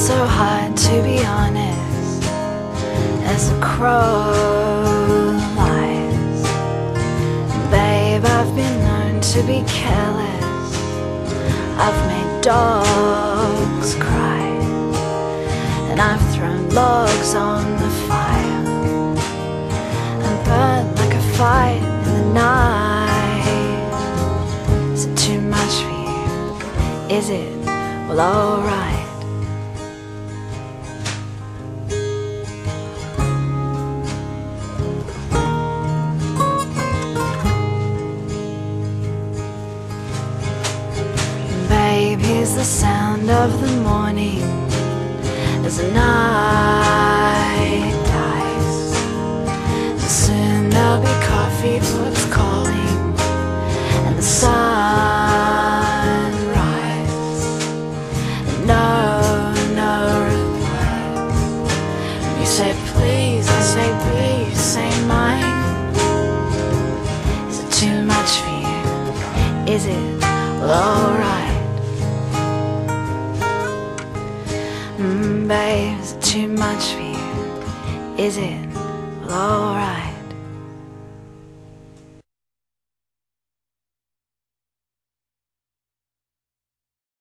so hard to be honest as a crow lies. Babe, I've been known to be careless. I've made dogs cry, and I've thrown logs on the fire and burnt like a fire in the night. Is it too much for you? Is it? Well, alright. Babe, here's the sound of the morning as the night dies. And soon there'll be coffee pots calling and the sun rise. And no replies. You say please, I say please, say mine. Is it too much for you? Is it? Well, alright. Babe, is it too much for you? Is it? Well, alright.